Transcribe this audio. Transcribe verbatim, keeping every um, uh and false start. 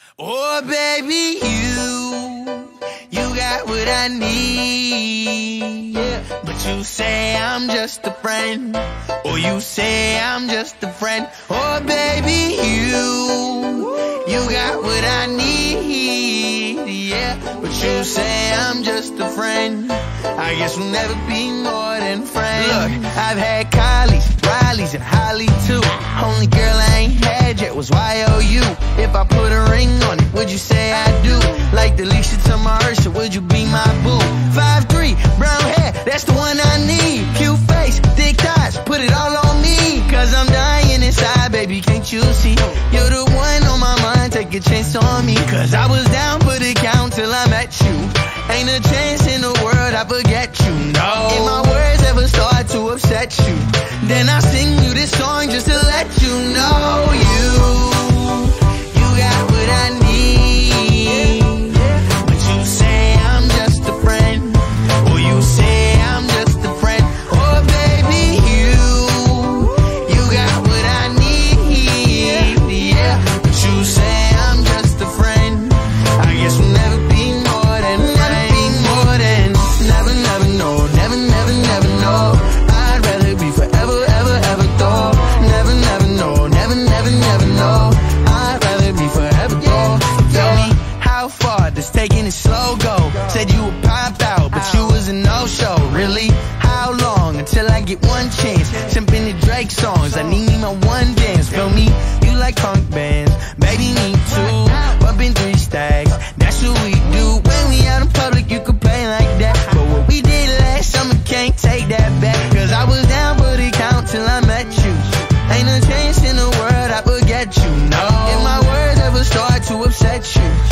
Oh, baby, you, you got what I need, yeah. But you say I'm just a friend, or you say I'm just a friend. Oh, baby, you, you got what I need, yeah. But you say I'm just a friend, I guess we'll never be more than friends. Look, I've had Kylie's, Riley's, and Holly too. Only girl I ain't had yet was Y O U. If I put a ring on it, would you say I do? Like the Alicia to my Ursula, would you be my boo? five three, brown hair, that's the one I need. Cute face, thick thighs, put it all on me. Cause I'm dying inside, baby, can't you see? You're the one on my mind, take a chance on me. Cause I was down for the count till I met you. Ain't a chance in the world I forget you, no. If my words ever start to upset you, then I sing you this song just to let you know you, you got what I need. But you say I'm just a friend, or you say I'm just a friend. Oh, baby, you, you got what I need, yeah. But you say I'm just a friend, I guess we'll never be more than friends. More than, never, never know, never, never, never know. I'd rather be forever, ever, ever though. Never, never know, never, never, never know. I'd rather be forever though. Tell me how far does taking it slow go? Said you would pop out, but you was a no-show. Really? How long until I get one chance? Simping the Drake songs, I need me my one dance. Feel me? You like punk bands, baby, me too. Bumping three stacks, that's what we do. When we out in public, you could play like that. But what we did last summer, can't take that back. Cause I was down for the count till I met you. Ain't a chance in the world I forget you, no. If my words ever start to upset you,